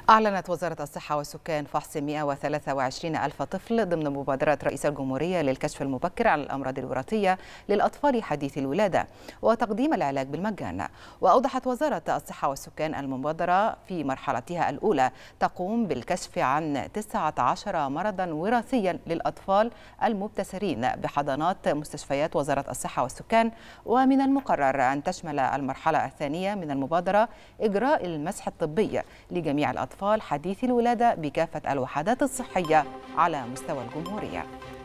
أعلنت وزارة الصحة والسكان فحص 123 ألف طفل ضمن مبادرة رئيس الجمهورية للكشف المبكر عن الأمراض الوراثية للأطفال حديثي الولادة وتقديم العلاج بالمجان. وأوضحت وزارة الصحة والسكان المبادرة في مرحلتها الأولى تقوم بالكشف عن 19 مرضا وراثيا للأطفال المبتسرين بحضانات مستشفيات وزارة الصحة والسكان، ومن المقرر أن تشمل المرحلة الثانية من المبادرة إجراء المسح الطبي لجميع الأطفال حديثي الولادة بكافة الوحدات الصحية على مستوى الجمهورية.